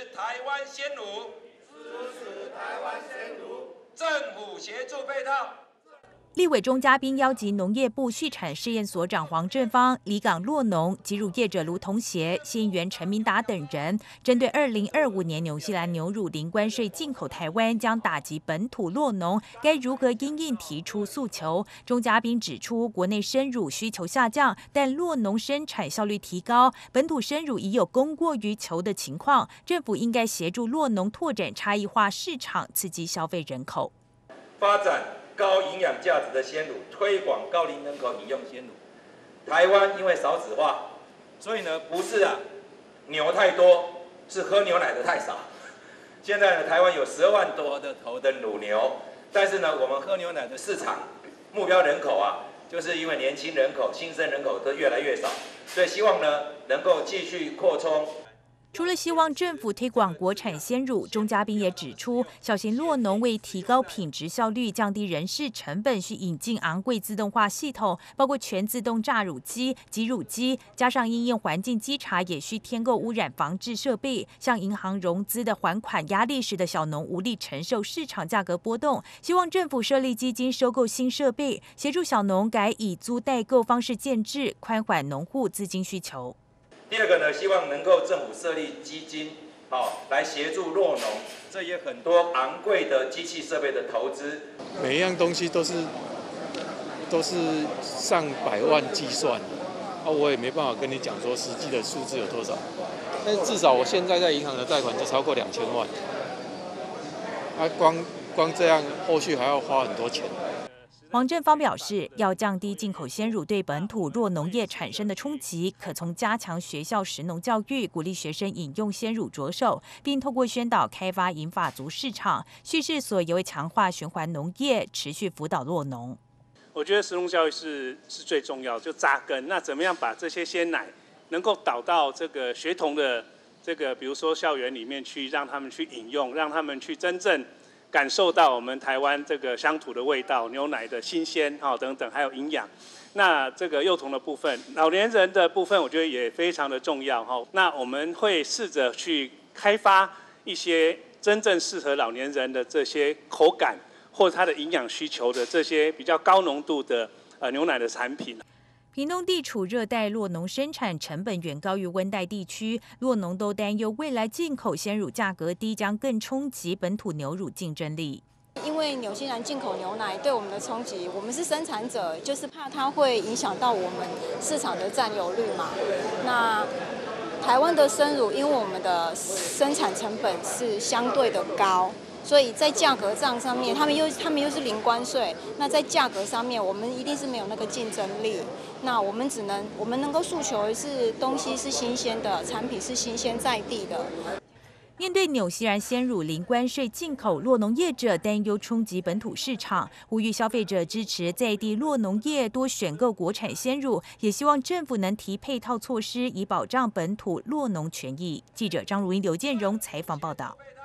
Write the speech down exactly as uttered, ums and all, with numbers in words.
台湾鲜乳， 支持台湾鲜乳， 政府协助配套。 立委中嘉宾邀集农业部畜产试验所长黄正芳、离港酪农及乳业者卢同协、县议员陈明达等人，针对二零二五年纽西兰牛乳零关税进口台湾将打击本土酪农，该如何因应提出诉求。中嘉宾指出，国内生乳需求下降，但酪农生产效率提高，本土生乳已有供过于求的情况，政府应该协助酪农拓展差异化市场，刺激消费人口， 发展高营养价值的鲜乳，推广高龄人口饮用鲜乳。台湾因为少子化，所以呢不是啊牛太多，是喝牛奶的太少。现在呢，台湾有十二万多的头的乳牛，但是呢，我们喝牛奶的市场目标人口啊，就是因为年轻人口、新生人口都越来越少，所以希望呢能够继续扩充。 除了希望政府推广国产鲜乳，钟嘉宾也指出，小型酪农为提高品质效率、降低人事成本，需引进昂贵自动化系统，包括全自动榨乳机、挤乳机，加上因应环境稽查，也需添购污染防治设备。向银行融资的还款压力，使得小农无力承受市场价格波动。希望政府设立基金，收购新设备，协助小农改以租代购方式建制，宽缓农户资金需求。 第二个呢，希望能够政府设立基金，好、哦、来协助酪农，这也很多昂贵的机器设备的投资。 每一样东西都是都是上百万计算，啊，我也没办法跟你讲说实际的数字有多少，但是至少我现在在银行的贷款就超过两千万，啊，光光这样后续还要花很多钱。 黄正芳表示，要降低进口鲜乳对本土酪农业产生的冲击，可从加强学校食农教育，鼓励学生饮用鲜乳着手，并透过宣导开发银发族市场。畜试所也会强化循环农业，持续辅导酪农。 我觉得食农教育是是最重要，就扎根。那怎么样把这些鲜奶能够导到这个学童的这个，比如说校园里面去，让他们去饮用，让他们去真正感受到我们台湾这个乡土的味道，牛奶的新鲜哈等等，还有营养。那这个幼童的部分，老年人的部分，我觉得也非常的重要哈。那我们会试着去开发一些真正适合老年人的这些口感或它的营养需求的这些比较高浓度的呃牛奶的产品。 屏东地处热带，酪农生产成本远高于温带地区，酪农都担忧未来进口鲜乳价格低，将更冲击本土牛乳竞争力。 因为纽西兰进口牛奶对我们的冲击，我们是生产者，就是怕它会影响到我们市场的占有率嘛。那台湾的生乳，因为我们的生产成本是相对的高。所以在价格上上面，他们又他们又是零关税，那在价格上面，我们一定是没有那个竞争力。那我们只能，我们能够诉求的是东西是新鲜的，产品是新鲜在地的。 面对纽西兰鲜乳零关税进口，酪农业者担忧冲击本土市场，呼吁消费者支持在地酪农业，多选购国产鲜乳，也希望政府能提配套措施，以保障本土酪农权益。记者张如英、刘建荣采访报道。